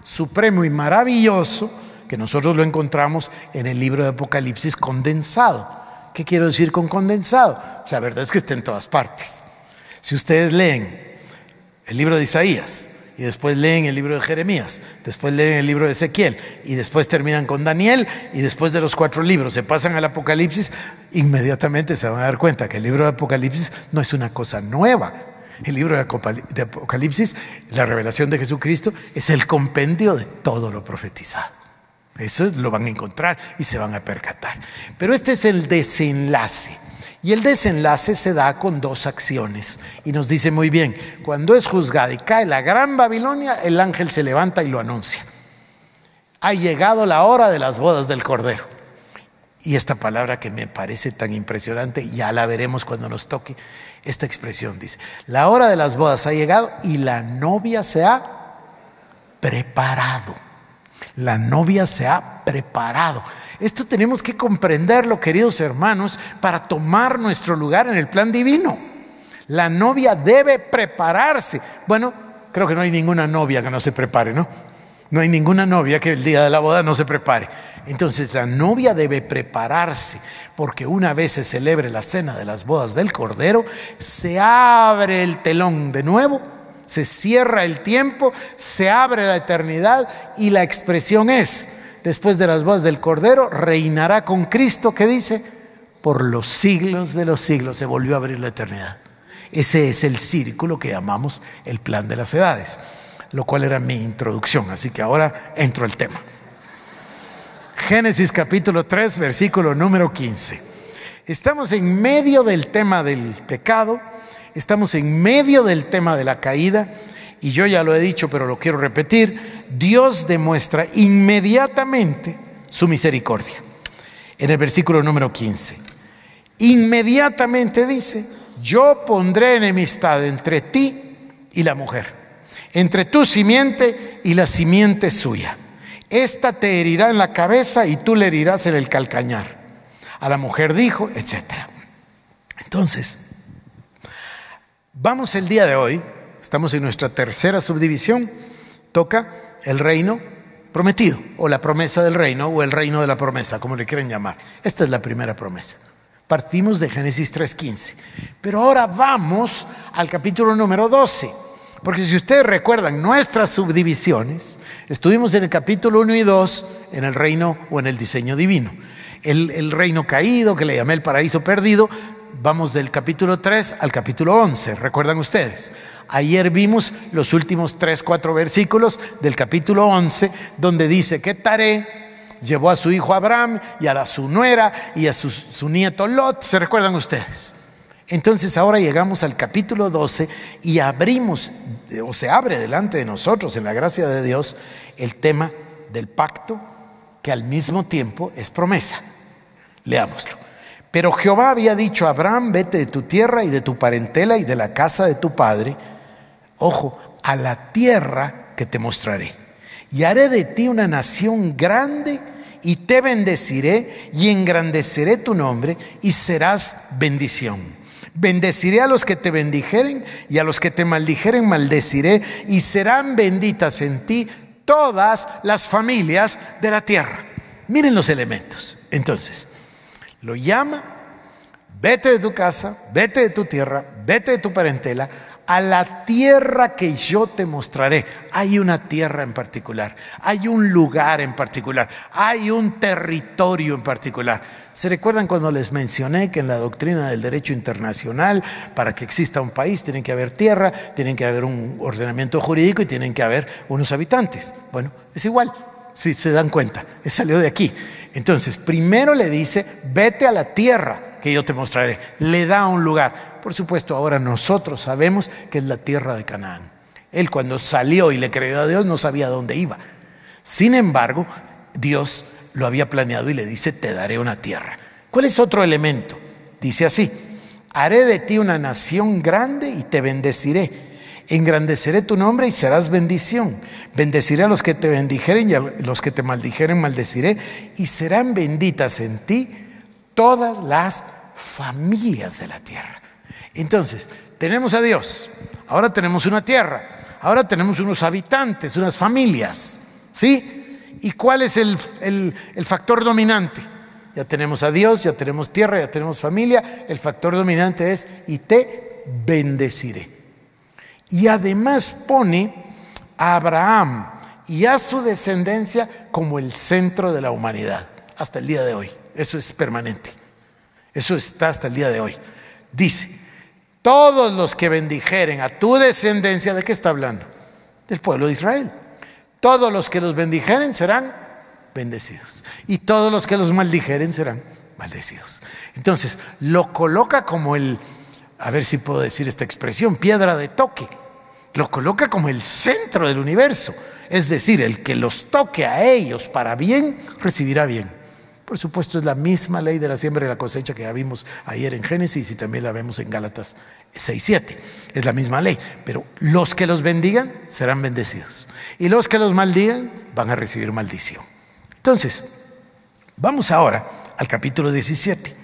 supremo y maravilloso que nosotros lo encontramos en el libro de Apocalipsis condensado. ¿Qué quiero decir con condensado? La verdad es que está en todas partes. Si ustedes leen el libro de Isaías y después leen el libro de Jeremías, después leen el libro de Ezequiel y después terminan con Daniel, y después de los cuatro libros se pasan al Apocalipsis, inmediatamente se van a dar cuenta que el libro de Apocalipsis no es una cosa nueva. El libro de Apocalipsis, la revelación de Jesucristo, es el compendio de todo lo profetizado. Eso lo van a encontrar y se van a percatar. Pero este es el desenlace. Y el desenlace se da con dos acciones. Y nos dice muy bien: cuando es juzgada y cae la gran Babilonia, el ángel se levanta y lo anuncia. Ha llegado la hora de las bodas del Cordero. Y esta palabra que me parece tan impresionante, ya la veremos cuando nos toque. Esta expresión dice: la hora de las bodas ha llegado y la novia se ha preparado. La novia se ha preparado. Esto tenemos que comprenderlo, queridos hermanos, para tomar nuestro lugar en el plan divino. La novia debe prepararse. Bueno, creo que no hay ninguna novia que no se prepare, ¿no? No hay ninguna novia que el día de la boda no se prepare. Entonces la novia debe prepararse, porque una vez se celebre la cena de las bodas del Cordero, se abre el telón de nuevo, se cierra el tiempo, se abre la eternidad, y la expresión es: después de las bodas del Cordero, reinará con Cristo, ¿qué dice? Por los siglos de los siglos. Se volvió a abrir la eternidad. Ese es el círculo que llamamos el plan de las edades, lo cual era mi introducción, así que ahora entro al tema. Génesis capítulo tres, versículo número quince. Estamos en medio del tema del pecado, estamos en medio del tema de la caída, y yo ya lo he dicho, pero lo quiero repetir: Dios demuestra inmediatamente su misericordia. En el versículo número quince, inmediatamente dice: yo pondré enemistad entre ti y la mujer, entre tu simiente y la simiente suya. Esta te herirá en la cabeza y tú le herirás en el calcañar. A la mujer dijo, etcétera. Entonces, vamos el día de hoy, estamos en nuestra tercera subdivisión, toca el reino prometido, o la promesa del reino, o el reino de la promesa, como le quieren llamar. Esta es la primera promesa. Partimos de Génesis tres quince. Pero ahora vamos al capítulo número doce. Porque si ustedes recuerdan nuestras subdivisiones, estuvimos en el capítulo uno y dos, en el reino o en el diseño divino. El, el reino caído, que le llamé el paraíso perdido, vamos del capítulo tres al capítulo once, ¿recuerdan ustedes? Ayer vimos los últimos tres, cuatro versículos del capítulo once, donde dice que Taré llevó a su hijo Abraham y a la, su nuera y a su, su nieto Lot, ¿se recuerdan ustedes? Entonces ahora llegamos al capítulo doce y abrimos, o se abre delante de nosotros, en la gracia de Dios, el tema del pacto, que al mismo tiempo es promesa. Leámoslo. Pero Jehová había dicho a Abraham: vete de tu tierra y de tu parentela y de la casa de tu padre, ojo, a la tierra que te mostraré, y haré de ti una nación grande, y te bendeciré y engrandeceré tu nombre, y serás bendición. Bendeciré a los que te bendijeren, y a los que te maldijeren maldeciré, y serán benditas en ti todas las familias de la tierra. Miren los elementos. Entonces, lo llama: vete de tu casa, vete de tu tierra, vete de tu parentela, a la tierra que yo te mostraré. Hay una tierra en particular, hay un lugar en particular, hay un territorio en particular. ¿Se recuerdan cuando les mencioné que en la doctrina del derecho internacional, para que exista un país, tiene que haber tierra, tienen que haber un ordenamiento jurídico y tienen que haber unos habitantes? Bueno, es igual, si se dan cuenta, salió de aquí. Entonces, primero le dice: vete a la tierra que yo te mostraré. Le da un lugar. Por supuesto, ahora nosotros sabemos que es la tierra de Canaán. Él, cuando salió y le creyó a Dios, no sabía dónde iba. Sin embargo, Dios lo había planeado y le dice: te daré una tierra. ¿Cuál es otro elemento? Dice así: haré de ti una nación grande y te bendeciré. Engrandeceré tu nombre y serás bendición. Bendeciré a los que te bendijeren y a los que te maldijeren maldeciré, y serán benditas en ti todas las familias de la tierra. Entonces, tenemos a Dios, ahora tenemos una tierra, ahora tenemos unos habitantes, unas familias. ¿Sí? ¿Y cuál es el, el, el factor dominante? Ya tenemos a Dios, ya tenemos tierra, ya tenemos familia. El factor dominante es: y te bendeciré. Y además pone a Abraham y a su descendencia como el centro de la humanidad hasta el día de hoy. Eso es permanente. Eso está hasta el día de hoy. Dice: todos los que bendijeren a tu descendencia. ¿De qué está hablando? Del pueblo de Israel. Todos los que los bendijeren serán bendecidos, y todos los que los maldijeren serán maldecidos. Entonces lo coloca como el, a ver si puedo decir esta expresión, piedra de toque. Lo coloca como el centro del universo. Es decir, el que los toque a ellos para bien, recibirá bien. Por supuesto, es la misma ley de la siembra y la cosecha que ya vimos ayer en Génesis, y también la vemos en Gálatas seis siete. Es la misma ley. Pero los que los bendigan serán bendecidos, y los que los maldigan van a recibir maldición. Entonces, vamos ahora al capítulo diecisiete.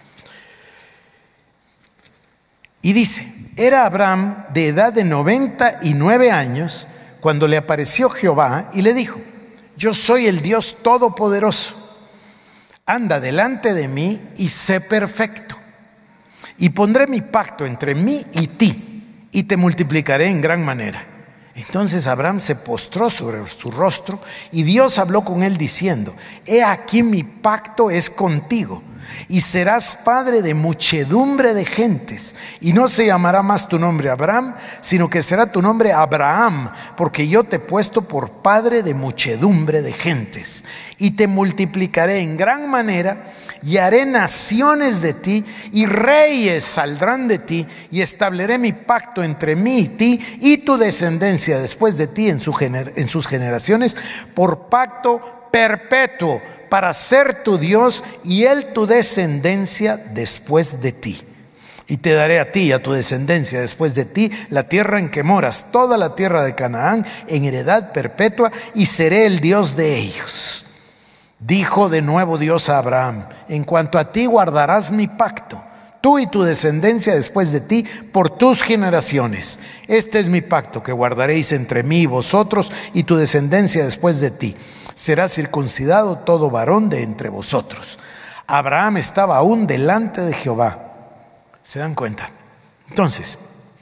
Y dice: era Abraham de edad de noventa y nueve años cuando le apareció Jehová y le dijo: yo soy el Dios Todopoderoso. Anda delante de mí y sé perfecto. Y pondré mi pacto entre mí y ti, y te multiplicaré en gran manera. Entonces Abraham se postró sobre su rostro, y Dios habló con él diciendo: he aquí mi pacto es contigo, y serás padre de muchedumbre de gentes, y no se llamará más tu nombre Abraham, sino que será tu nombre Abraham, porque yo te he puesto por padre de muchedumbre de gentes. Y te multiplicaré en gran manera, y haré naciones de ti, y reyes saldrán de ti, y estableceré mi pacto entre mí y ti y tu descendencia después de ti en, su gener- en sus generaciones, por pacto perpetuo, para ser tu Dios y él tu descendencia después de ti. Y te daré a ti y a tu descendencia después de ti la tierra en que moras, toda la tierra de Canaán, en heredad perpetua, y seré el Dios de ellos. Dijo de nuevo Dios a Abraham: en cuanto a ti guardarás mi pacto, tú y tu descendencia después de ti, por tus generaciones. Este es mi pacto que guardaréis entre mí y vosotros y tu descendencia después de ti. Será circuncidado todo varón de entre vosotros. Abraham estaba aún delante de Jehová. ¿Se dan cuenta? Entonces,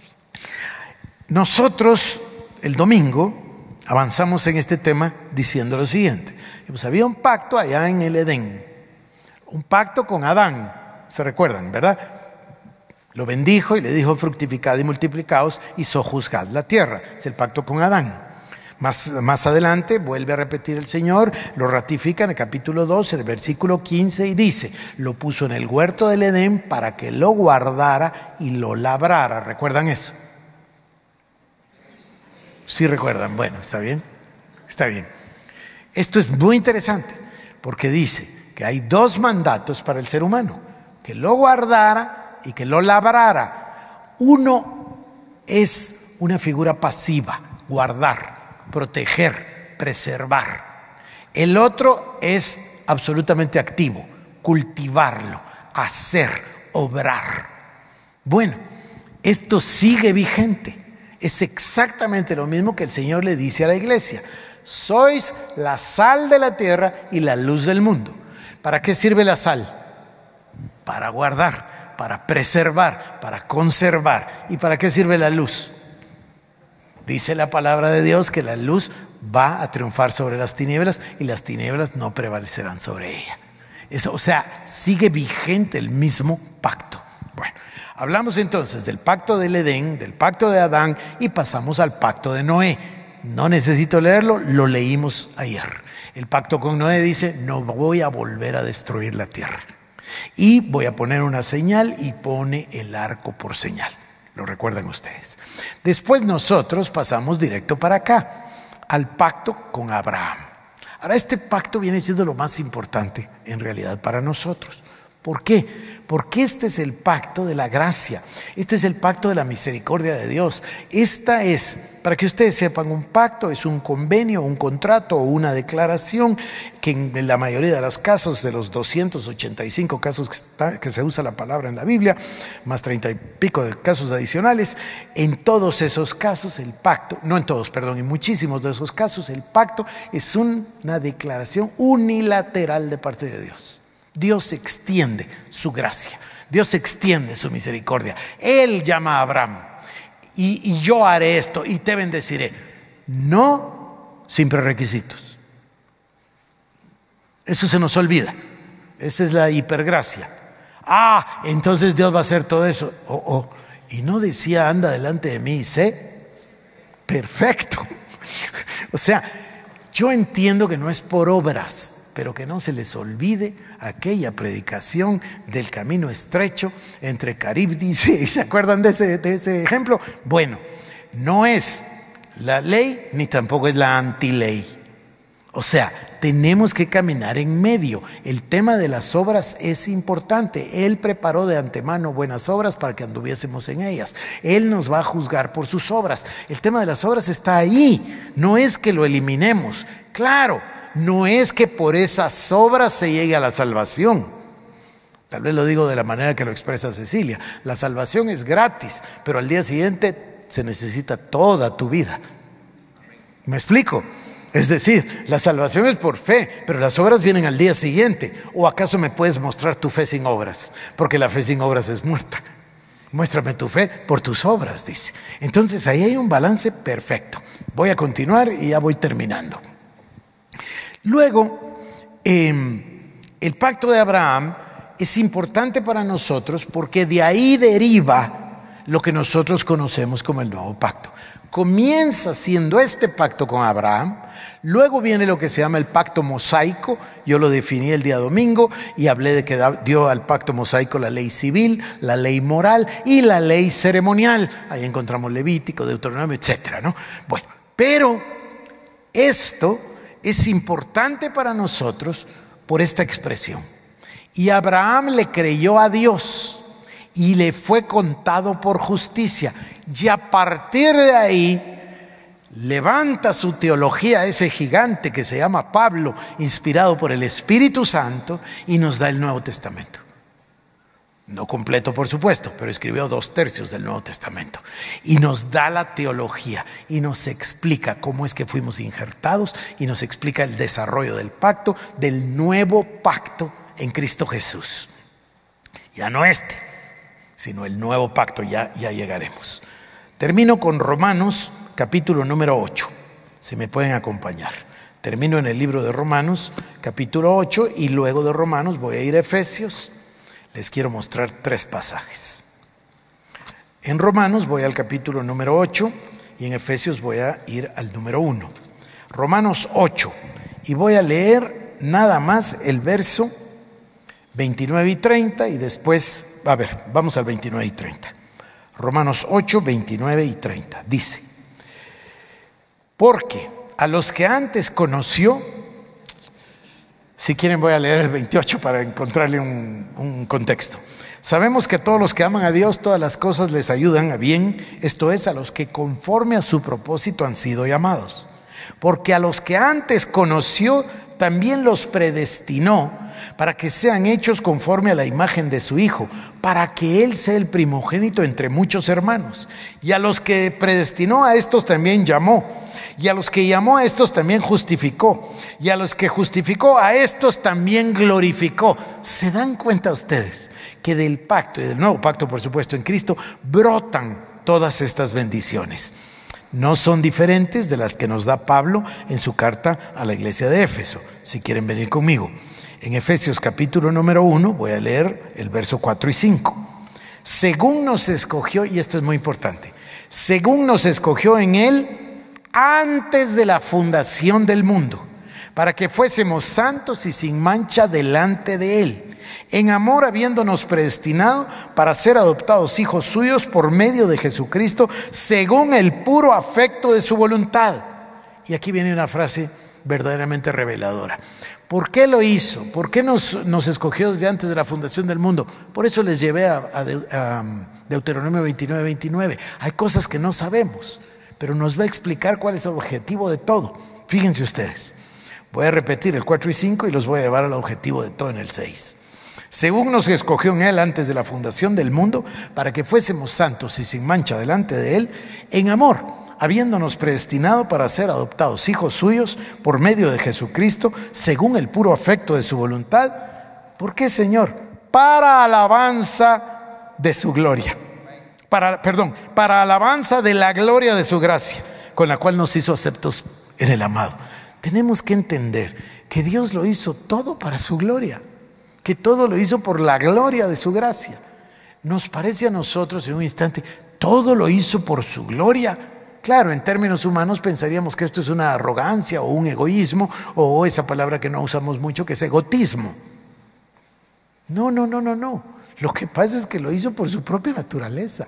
nosotros el domingo avanzamos en este tema diciendo lo siguiente: pues había un pacto allá en el Edén, un pacto con Adán, ¿se recuerdan, verdad? Lo bendijo y le dijo: fructificad y multiplicaos y sojuzgad la tierra. Es el pacto con Adán. Más, más adelante vuelve a repetir el Señor, lo ratifica en el capítulo dos, el versículo quince, y dice: lo puso en el huerto del Edén para que lo guardara y lo labrara. ¿Recuerdan eso? Sí recuerdan. Bueno, está bien, está bien. Esto es muy interesante porque dice que hay dos mandatos para el ser humano: que lo guardara y que lo labrara. Uno es una figura pasiva, guardar, proteger, preservar. El otro es absolutamente activo, cultivarlo, hacer, obrar. Bueno, esto sigue vigente. Es exactamente lo mismo que el Señor le dice a la iglesia: sois la sal de la tierra y la luz del mundo. ¿Para qué sirve la sal? Para guardar, para preservar, para conservar. ¿Y para qué sirve la luz? Dice la palabra de Dios que la luz va a triunfar sobre las tinieblas y las tinieblas no prevalecerán sobre ella. Eso, o sea, sigue vigente el mismo pacto. Bueno, hablamos entonces del pacto del Edén, del pacto de Adán, y pasamos al pacto de Noé. No necesito leerlo, lo leímos ayer. El pacto con Noé dice: no voy a volver a destruir la tierra, y voy a poner una señal, y pone el arco por señal. Lo recuerdan ustedes. Después nosotros pasamos directo para acá, al pacto con Abraham. Ahora, este pacto viene siendo lo más importante en realidad para nosotros. ¿Por qué? Porque este es el pacto de la gracia, este es el pacto de la misericordia de Dios. Esta es, para que ustedes sepan, un pacto es un convenio, un contrato o una declaración que en la mayoría de los casos, de los doscientos ochenta y cinco casos que, está, que se usa la palabra en la Biblia, más treinta y pico de casos adicionales, en todos esos casos el pacto, no en todos, perdón, en muchísimos de esos casos el pacto es una declaración unilateral de parte de Dios. Dios extiende su gracia, Dios extiende su misericordia. Él llama a Abraham y, y yo haré esto y te bendeciré. No sin prerequisitos. Eso se nos olvida. Esa es la hipergracia. Ah, entonces Dios va a hacer todo eso. Oh, oh. Y no decía, anda delante de mí y sé. Perfecto. O sea, yo entiendo que no es por obras, pero que no se les olvide aquella predicación del camino estrecho entre Caribdis. ¿Se acuerdan de ese, de ese ejemplo? Bueno, no es la ley ni tampoco es la antiley. O sea, tenemos que caminar en medio. El tema de las obras es importante. Él preparó de antemano buenas obras para que anduviésemos en ellas. Él nos va a juzgar por sus obras. El tema de las obras está ahí. No es que lo eliminemos. Claro, no es que por esas obras se llegue a la salvación. Tal vez lo digo de la manera que lo expresa Cecilia. La salvación es gratis, pero al día siguiente se necesita toda tu vida. ¿Me explico? Es decir, la salvación es por fe, pero las obras vienen al día siguiente. ¿O acaso me puedes mostrar tu fe sin obras? Porque la fe sin obras es muerta. Muéstrame tu fe por tus obras, dice. Entonces ahí hay un balance perfecto. Voy a continuar y ya voy terminando. Luego, eh, el pacto de Abraham es importante para nosotros porque de ahí deriva lo que nosotros conocemos como el nuevo pacto. Comienza siendo este pacto con Abraham, luego viene lo que se llama el pacto mosaico. Yo lo definí el día domingo y hablé de que dio al pacto mosaico la ley civil, la ley moral y la ley ceremonial. Ahí encontramos Levítico, Deuteronomio, etcétera, ¿no? Bueno, pero esto es importante para nosotros por esta expresión. Y Abraham le creyó a Dios y le fue contado por justicia. Y a partir de ahí levanta su teología ese gigante que se llama Pablo, inspirado por el Espíritu Santo, y nos da el Nuevo Testamento. No completo, por supuesto, pero escribió dos tercios del Nuevo Testamento. Y nos da la teología y nos explica cómo es que fuimos injertados y nos explica el desarrollo del pacto, del nuevo pacto en Cristo Jesús. Ya no este, sino el nuevo pacto, ya, ya llegaremos. Termino con Romanos, capítulo número ocho. Si me pueden acompañar. Termino en el libro de Romanos, capítulo ocho, y luego de Romanos voy a ir a Efesios. Les quiero mostrar tres pasajes. En Romanos voy al capítulo número ocho y en Efesios voy a ir al número uno. Romanos ocho, y voy a leer nada más el verso veintinueve y treinta y después, a ver, vamos al veintinueve y treinta. Romanos ocho, veintinueve y treinta. Dice: porque a los que antes conoció. Si quieren voy a leer el veintiocho para encontrarle un, un contexto. Sabemos que todos los que aman a Dios, todas las cosas les ayudan a bien, esto es, a los que conforme a su propósito han sido llamados. Porque a los que antes conoció, también los predestinó para que sean hechos conforme a la imagen de su Hijo, para que Él sea el primogénito entre muchos hermanos. Y a los que predestinó, a estos también llamó. Y a los que llamó, a estos también justificó. Y a los que justificó, a estos también glorificó. ¿Se dan cuenta ustedes que del pacto y del nuevo pacto, por supuesto, en Cristo, brotan todas estas bendiciones? No son diferentes de las que nos da Pablo en su carta a la iglesia de Éfeso. Si quieren venir conmigo. En Efesios capítulo número uno, voy a leer el verso cuatro y cinco. Según nos escogió, y esto es muy importante, según nos escogió en Él antes de la fundación del mundo, para que fuésemos santos y sin mancha delante de Él, en amor habiéndonos predestinado para ser adoptados hijos suyos por medio de Jesucristo, según el puro afecto de su voluntad. Y aquí viene una frase verdaderamente reveladora. ¿Por qué lo hizo? ¿Por qué nos, nos escogió desde antes de la fundación del mundo? Por eso les llevé a, a, a Deuteronomio veintinueve, veintinueve. Hay cosas que no sabemos, pero nos va a explicar cuál es el objetivo de todo. Fíjense ustedes, voy a repetir el cuatro y cinco y los voy a llevar al objetivo de todo en el seis. Según nos escogió en Él antes de la fundación del mundo, para que fuésemos santos y sin mancha delante de Él, en amor, habiéndonos predestinado para ser adoptados hijos suyos por medio de Jesucristo, según el puro afecto de su voluntad. ¿Por qué, Señor? Para alabanza de su gloria. Para, perdón, para alabanza de la gloria de su gracia, con la cual nos hizo aceptos en el amado. Tenemos que entender que Dios lo hizo todo para su gloria, que todo lo hizo por la gloria de su gracia. Nos parece a nosotros en un instante, todo lo hizo por su gloria. Claro, en términos humanos pensaríamos que esto es una arrogancia o un egoísmo, o esa palabra que no usamos mucho, que es egotismo. No, no, no, no, no. Lo que pasa es que lo hizo por su propia naturaleza.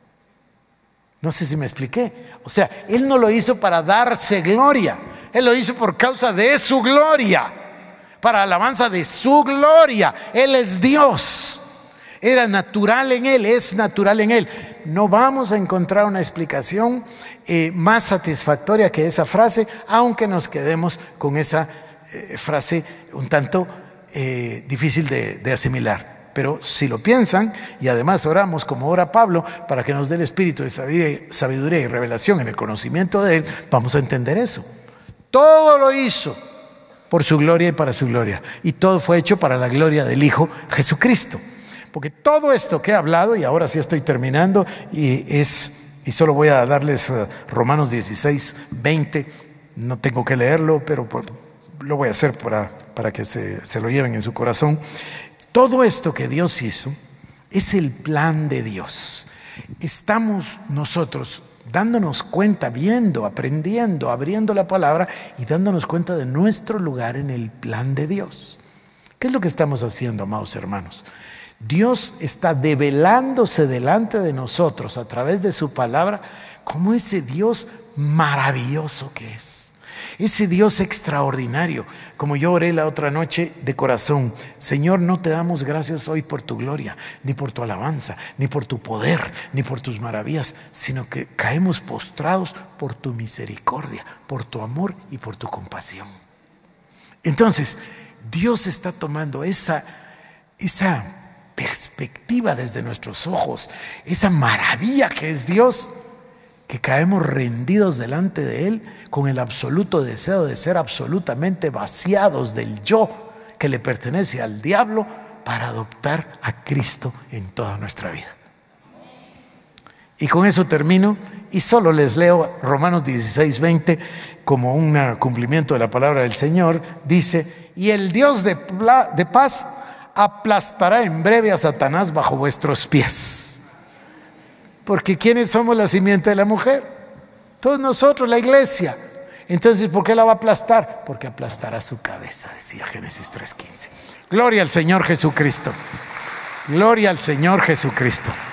No sé si me expliqué. O sea, Él no lo hizo para darse gloria. Él lo hizo por causa de su gloria, para alabanza de su gloria. Él es Dios. Era natural en Él, es natural en Él. No vamos a encontrar una explicación eh, más satisfactoria que esa frase, aunque nos quedemos con esa eh, frase un tanto eh, difícil de, de asimilar. Pero si lo piensan, y además oramos como ora Pablo para que nos dé el espíritu de sabiduría y revelación en el conocimiento de Él, vamos a entender eso. Todo lo hizo por su gloria y para su gloria, y todo fue hecho para la gloria del Hijo Jesucristo. Porque todo esto que he hablado, y ahora sí estoy terminando, y es, y solo voy a darles uh, Romanos dieciséis, veinte, no tengo que leerlo, pero por, lo voy a hacer para, para que se, se lo lleven en su corazón. Todo esto que Dios hizo es el plan de Dios. Estamos nosotros dándonos cuenta, viendo, aprendiendo, abriendo la palabra y dándonos cuenta de nuestro lugar en el plan de Dios. ¿Qué es lo que estamos haciendo, amados hermanos? Dios está develándose delante de nosotros a través de su palabra como ese Dios maravilloso que es. Ese Dios extraordinario, como yo oré la otra noche de corazón. Señor, no te damos gracias hoy por tu gloria, ni por tu alabanza, ni por tu poder, ni por tus maravillas, sino que caemos postrados por tu misericordia, por tu amor y por tu compasión. Entonces, Dios está tomando esa, esa perspectiva desde nuestros ojos, esa maravilla que es Dios, que caemos rendidos delante de Él con el absoluto deseo de ser absolutamente vaciados del yo que le pertenece al diablo para adoptar a Cristo en toda nuestra vida. Y con eso termino y solo les leo Romanos dieciséis, veinte como un cumplimiento de la palabra del Señor. Dice: y el Dios de, de paz aplastará en breve a Satanás bajo vuestros pies. Porque ¿quiénes somos la simiente de la mujer? Todos nosotros, la iglesia. Entonces, ¿por qué la va a aplastar? Porque aplastará su cabeza, decía Génesis tres quince. Gloria al Señor Jesucristo. Gloria al Señor Jesucristo.